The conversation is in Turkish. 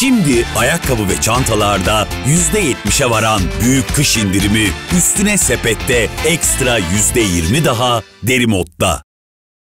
Şimdi ayakkabı ve çantalarda %70'e varan büyük kış indirimi, üstüne sepette ekstra %20 daha Derimot'ta.